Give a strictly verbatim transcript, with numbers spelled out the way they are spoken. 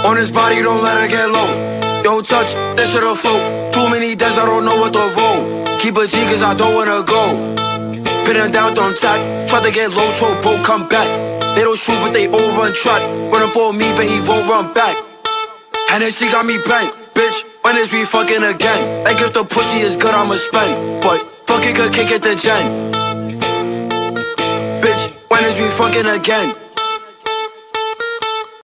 On his body, don't let her get low. Yo, touch, that shit'll float. Too many deaths, I don't know what to roll. Keep a G cause I don't wanna go. Pin him down, don't tap. Try to get low, troll, bro, come back. They don't shoot, but they over and track. Run up on me, but he won't run back. And then she got me bang, bitch. When is we fucking again? Like if the pussy is good, I'ma spend. But fuck it, could kick it to Jen. Bitch, when is we fucking again?